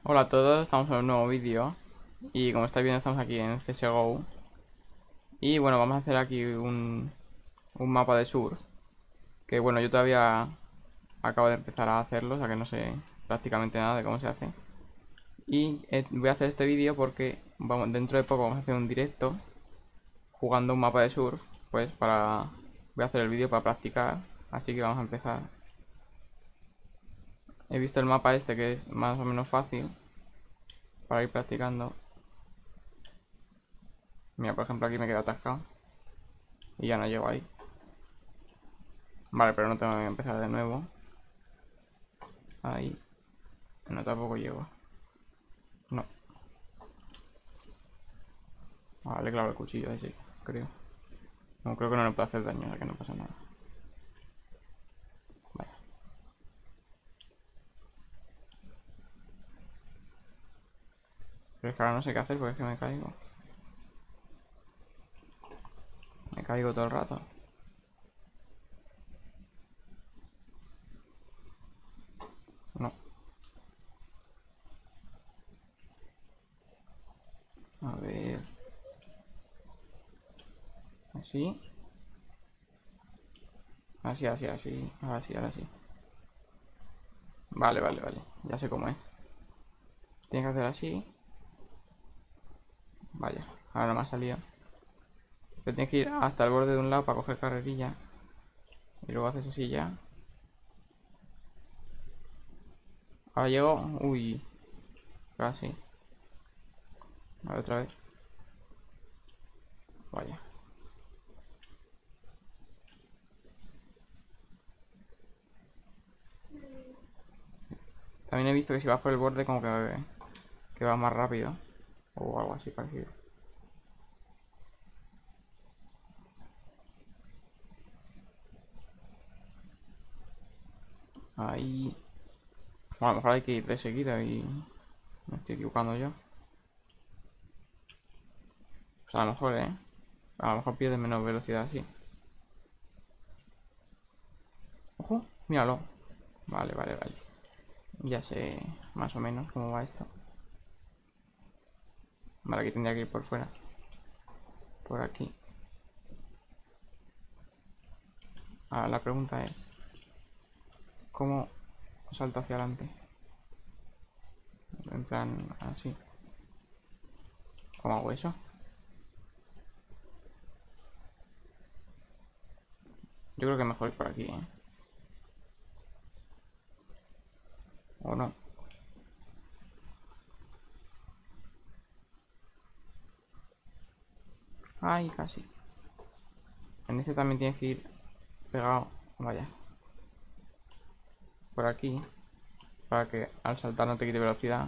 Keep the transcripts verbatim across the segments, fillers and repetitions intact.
Hola a todos, estamos en un nuevo vídeo y como estáis viendo estamos aquí en C S G O y bueno, vamos a hacer aquí un, un mapa de surf que bueno, yo todavía acabo de empezar a hacerlo, o sea que no sé prácticamente nada de cómo se hace y eh, voy a hacer este vídeo porque vamos, dentro de poco vamos a hacer un directo jugando un mapa de surf, pues para... voy a hacer el vídeo para practicar, así que vamos a empezar. He visto el mapa este que es más o menos fácil para ir practicando. Mira, por ejemplo aquí me quedo atascado y ya no llego ahí. Vale, pero no tengo que empezar de nuevo. Ahí. No, tampoco llego. No. Vale, claro, el cuchillo ahí sí, creo. No, creo que no le puedo hacer daño, o sea que no pasa nada. Vale. Pero es que ahora no sé qué hacer porque es que me caigo. Me caigo todo el rato. No. A ver. Así. Así, así, así. Ahora sí, ahora sí. Vale, vale, vale. Ya sé cómo es. Tienes que hacer así. Vaya. Ahora no me ha salido. Pero tienes que ir hasta el borde de un lado para coger carrerilla. Y luego haces así ya. Ahora llego. Uy. Casi. A ver otra vez. Vaya. También he visto que si vas por el borde como que, que vas más rápido. O algo así parecido. Ahí. Bueno, a lo mejor hay que ir de seguida y me estoy equivocando yo. Pues a lo mejor, ¿eh? A lo mejor pierde menos velocidad así. ¡Ojo! Míralo. Vale, vale, vale. Ya sé más o menos cómo va esto. Vale, aquí tendría que ir por fuera. Por aquí. Ahora la pregunta es... ¿Cómo salto hacia adelante? En plan, así. ¿Cómo hago eso? Yo creo que mejor ir por aquí, ¿eh? ¿O no? Ay, casi. En este también tienes que ir pegado. Vaya. Por aquí. Para que al saltar no te quite velocidad.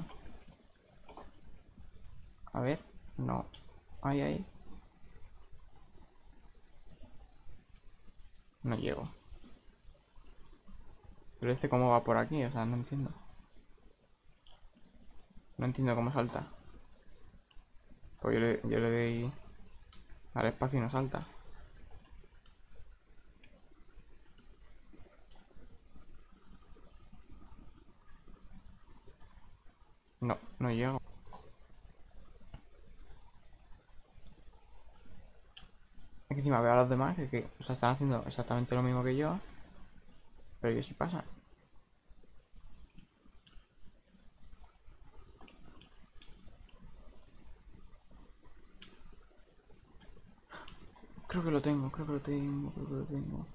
A ver. No. Ahí, ahí. No llego. Pero este cómo va por aquí, o sea, no entiendo. No entiendo cómo salta. Pues yo le, yo le doy al espacio y no salta. No, no llego. Es que encima veo a los demás que, que o sea, están haciendo exactamente lo mismo que yo. Pero ellos sí pasan. Creo que lo tengo, creo que lo tengo, creo que lo tengo.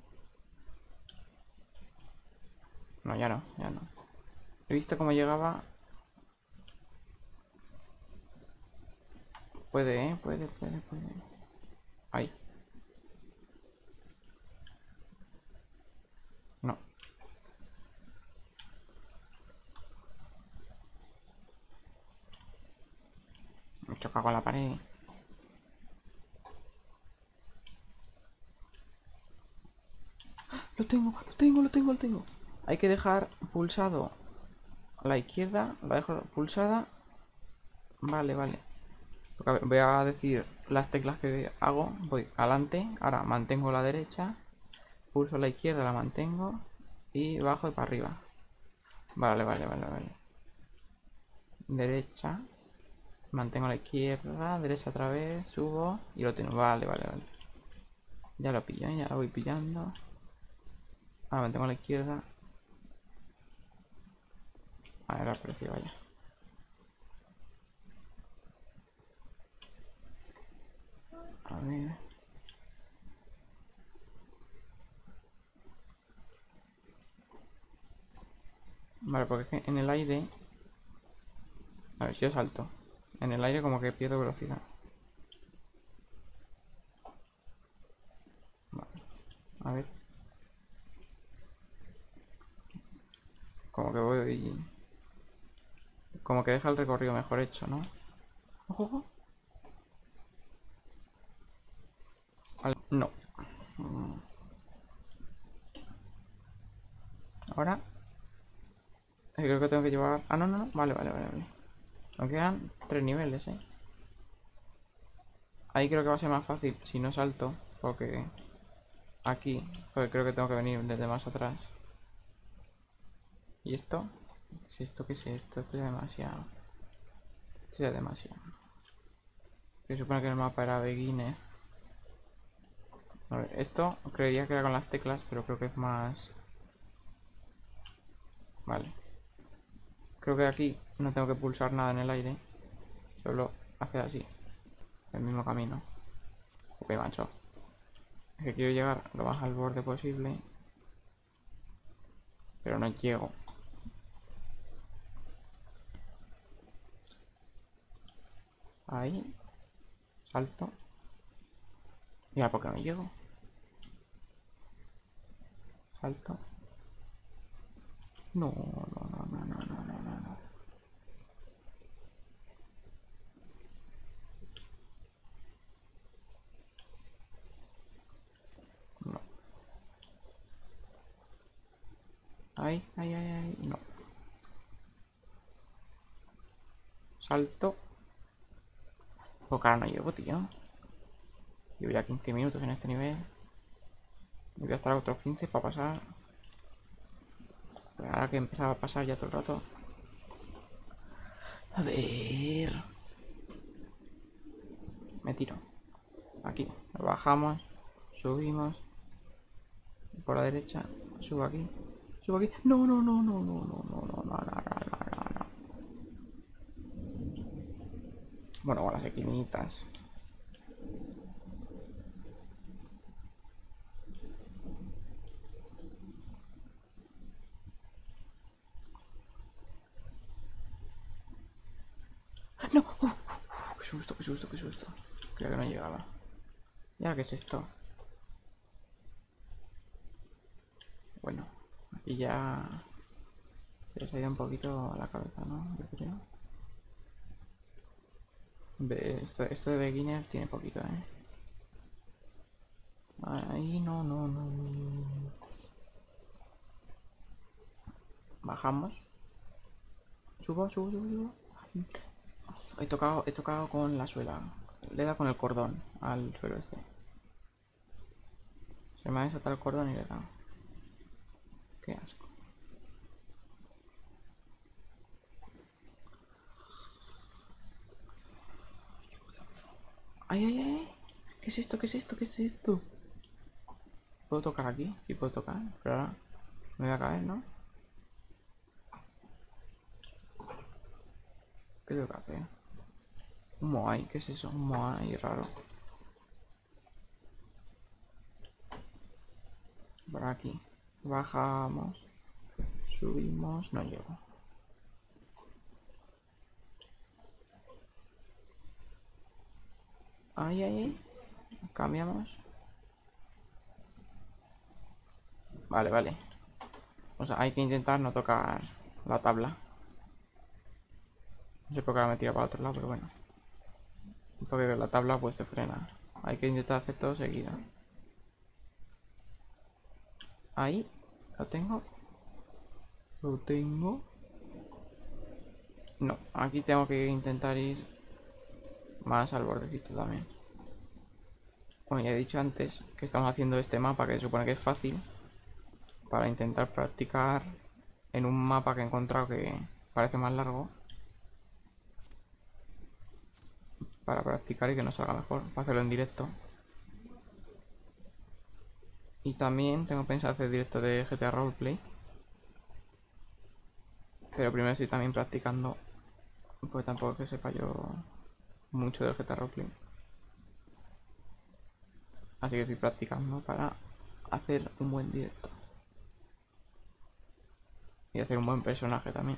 No, ya no, ya no. He visto cómo llegaba. Puede, eh, puede, puede, puede. Ahí. No. Me choca con la pared. Lo tengo, lo tengo, lo tengo, lo tengo. Hay que dejar pulsado a la izquierda. La dejo pulsada. Vale, vale. Voy a decir las teclas que hago. Voy adelante. Ahora mantengo la derecha. Pulso la izquierda, la mantengo. Y bajo y para arriba. Vale, vale, vale, vale. derecha, mantengo a la izquierda, derecha otra vez, subo y lo tengo. Vale, vale, vale. Ya lo pillo, ¿eh? Ya lo voy pillando. Ahora mantengo a la izquierda. Vale, ahora apareció, vaya. A ver. Vale, porque es que en el aire... A ver si yo salto. En el aire como que pierdo velocidad. Vale. A ver. Como que voy... Como que deja el recorrido mejor hecho, ¿no? ¡Ojo, ojo! Vale, no. Ahora... Creo que tengo que llevar... Ah, no, no, no. Vale, vale, vale, vale. Me quedan tres niveles, ¿eh? Ahí creo que va a ser más fácil si no salto. Porque... Aquí. Porque creo que tengo que venir desde más atrás. ¿Y esto? ¿Qué es esto? ¿Qué es esto? Esto es demasiado. Esto es demasiado. Se supone que el mapa era beginner. A ver, esto creía que era con las teclas, pero creo que es más... Vale. Creo que aquí no tengo que pulsar nada en el aire. Solo hacer así. El mismo camino. Ok, macho. Es que quiero llegar lo más al borde posible. Pero no llego. Ahí. Salto. Mira, ¿por qué no llego? Salto. No, no, no, no, no, no, no, no, no. No. Ahí, ahí, ahí, ahí. No. Salto. Porque ahora no llego, tío. Llevo ya quince minutos en este nivel. Y voy a estar otros quince para pasar. Pero ahora que empezaba a pasar ya todo el rato. A ver. Me tiro. Aquí. Bajamos. Subimos. Por la derecha. Subo aquí. Subo aquí. No, no, no, no, no, no, no, no, no, no, no, no, no. Bueno, con las esquinitas. ¡No! Uh, uh, uh, ¡Qué susto, qué susto, qué susto! Creo que no llegaba. ¿Y ahora qué es esto? Bueno, aquí ya... Se les ha ido un poquito a la cabeza, ¿no? Yo creo. Esto, esto de beginner tiene poquito, ¿eh? Ahí no, no, no. Bajamos. Subo, subo, subo, subo. He tocado, he tocado con la suela. Le he dado con el cordón al suelo este. Se me ha desatado el cordón y le he dado. Qué asco. ¡Ay, ay, ay! ¿Qué es esto? ¿Qué es esto? ¿Qué es esto? ¿Puedo tocar aquí? Sí puedo tocar, pero ahora me voy a caer, ¿no? ¿Qué tengo que hacer? Un moai, ¿qué es eso? Un moai raro. Por aquí. Bajamos. Subimos. No llego. Ahí, ahí. Cambiamos. Vale, vale. O sea, hay que intentar no tocar la tabla. No sé por qué ahora me tira para el otro lado, pero bueno. Porque la tabla pues te frena. Hay que intentar hacer todo seguido. Ahí. Lo tengo. Lo tengo. No, aquí tengo que intentar ir más al bordecito también. Bueno, ya he dicho antes que estamos haciendo este mapa que se supone que es fácil. Para intentar practicar en un mapa que he encontrado que parece más largo. para practicar y que nos salga mejor, para hacerlo en directo. Y también tengo pensado hacer directo de G T A Roleplay. Pero primero estoy también practicando, pues tampoco que sepa yo mucho del G T A Roleplay. Así que estoy practicando para hacer un buen directo. Y hacer un buen personaje también.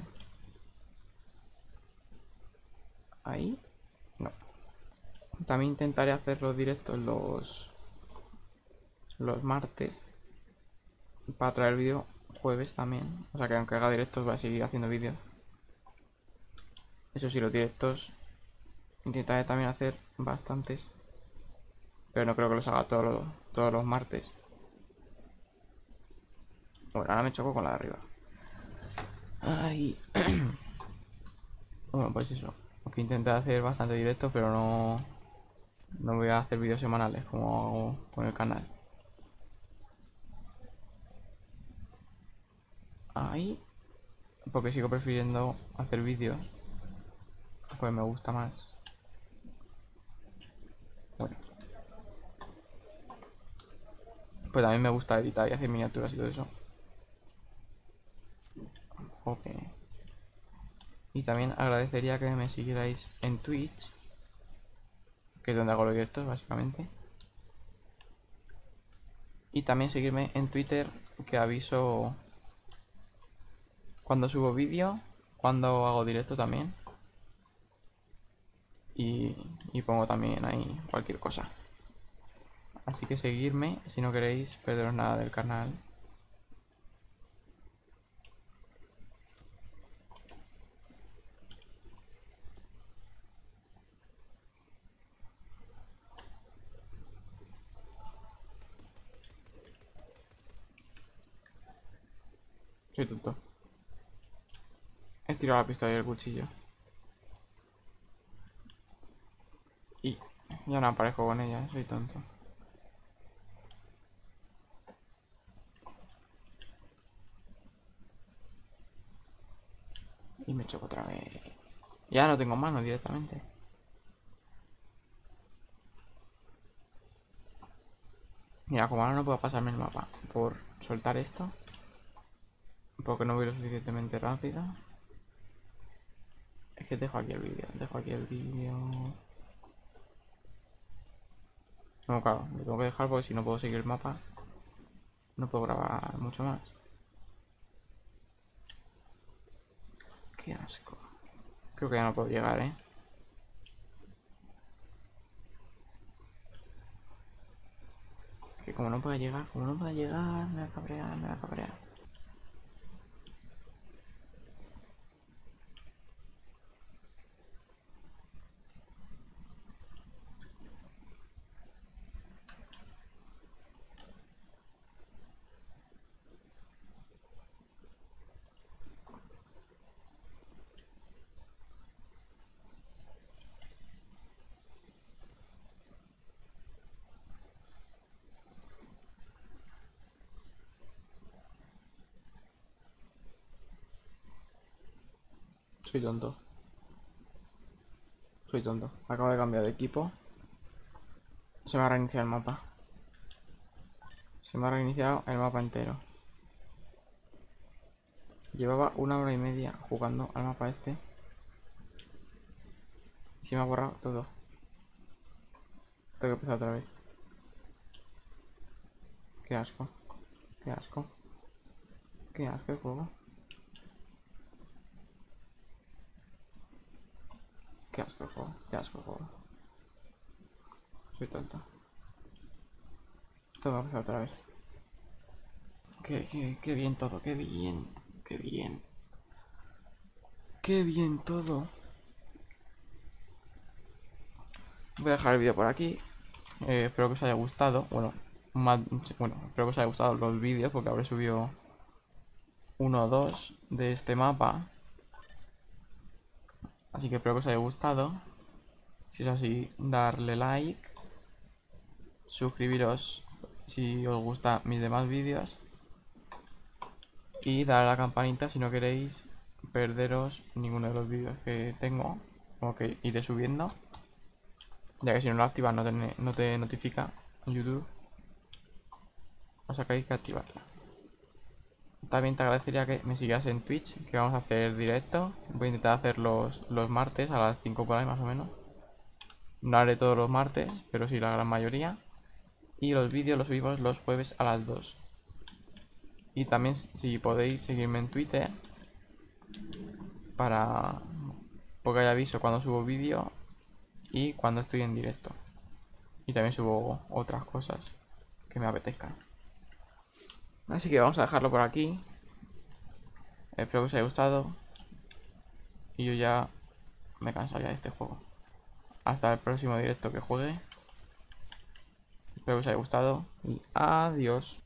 Ahí. No. También intentaré hacer los directos los, los martes. Para traer el vídeo jueves también. O sea que aunque haga directos voy a seguir haciendo vídeos. Eso sí, los directos intentaré también hacer bastantes. Pero no creo que los haga todos los, todos los martes. Bueno, ahora me choco con la de arriba. Ay. Bueno, pues eso. Aunque intenté hacer bastante directo, pero no... No voy a hacer vídeos semanales como hago con el canal. Ahí. Porque sigo prefiriendo hacer vídeos. Pues me gusta más. Bueno. Pues también me gusta editar y hacer miniaturas y todo eso. Ok. Y también agradecería que me siguierais en Twitch, que es donde hago los directos básicamente. Y también seguirme en Twitter, que aviso cuando subo vídeo, cuando hago directo también. Y, y pongo también ahí cualquier cosa. Así que seguirme si no queréis perderos nada del canal. Soy tonto. He tirado la pistola y el cuchillo. Y ya no aparezco con ella, soy tonto. Y me choco otra vez. Ya no tengo mano directamente. Mira, como ahora no puedo pasarme el mapa por soltar esto, porque no voy lo suficientemente rápido. Es que dejo aquí el vídeo, dejo aquí el vídeo. No, claro, lo tengo que dejar porque si no puedo seguir el mapa, no puedo grabar mucho más. Qué asco. Creo que ya no puedo llegar, ¿eh? Que como no puedo llegar, como no puedo llegar, me va a cabrear, me va a cabrear. Soy tonto. Soy tonto. Acabo de cambiar de equipo. Se me ha reiniciado el mapa. Se me ha reiniciado el mapa entero. Llevaba una hora y media jugando al mapa este. Y se me ha borrado todo. Tengo que empezar otra vez. Qué asco. Qué asco. Qué asco de juego. Qué asco de juego. Qué asco de juego. Soy tonto. Tengo que empezar otra vez. Qué, qué, qué bien todo. Qué bien. Qué bien. Qué bien todo. Voy a dejar el vídeo por aquí. Eh, espero que os haya gustado. Bueno, más, bueno, espero que os haya gustado los vídeos porque habré subido uno o dos de este mapa. Así que espero que os haya gustado. Si es así, darle like. Suscribiros si os gustan mis demás vídeos. Y dar a la campanita si no queréis perderos ninguno de los vídeos que tengo. O que iré subiendo. Ya que si no lo activas no te, no te notifica en YouTube. O sea que hay que activarla. También te agradecería que me sigas en Twitch, que vamos a hacer directo. Voy a intentar hacer los, los martes a las cinco por ahí más o menos. No haré todos los martes, pero sí la gran mayoría. Y los vídeos los subimos los jueves a las dos. Y también si podéis seguirme en Twitter para... porque hay aviso cuando subo vídeo y cuando estoy en directo. Y también subo otras cosas que me apetezcan. Así que vamos a dejarlo por aquí. Espero que os haya gustado. Y yo ya me cansaría de este juego. Hasta el próximo directo que juegue. Espero que os haya gustado. Y adiós.